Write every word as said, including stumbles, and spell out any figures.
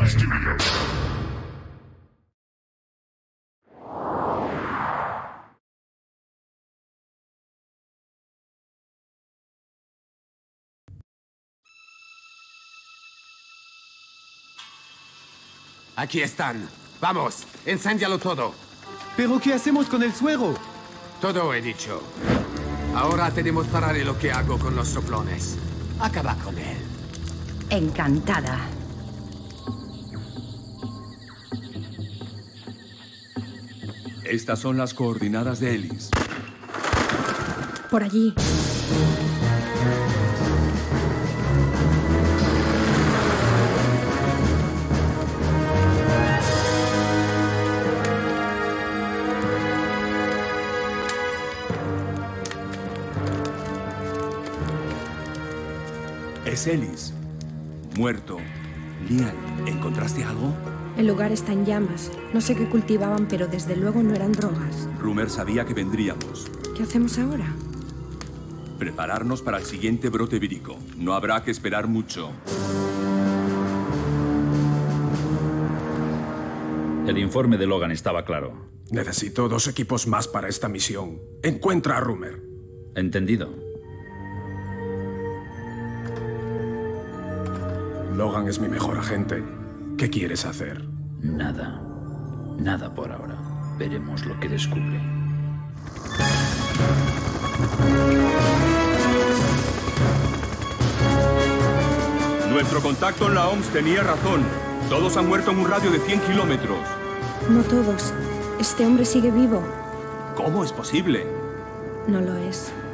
Studios. Aquí están. Vamos, enciéndalo todo. ¿Pero qué hacemos con el suero? Todo he dicho. Ahora te demostraré lo que hago con los soplones. Acaba con él. Encantada. Estas son las coordenadas de Ellis. Por allí. Es Ellis. Muerto. Lian, ¿encontraste algo? El lugar está en llamas. No sé qué cultivaban, pero desde luego no eran drogas. Rumer sabía que vendríamos. ¿Qué hacemos ahora? Prepararnos para el siguiente brote vírico. No habrá que esperar mucho. El informe de Logan estaba claro. Necesito dos equipos más para esta misión. Encuentra a Rumer. Entendido. Logan es mi mejor agente. ¿Qué quieres hacer? Nada. Nada por ahora. Veremos lo que descubre. Nuestro contacto en la O M S tenía razón. Todos han muerto en un radio de cien kilómetros. No todos. Este hombre sigue vivo. ¿Cómo es posible? No lo es.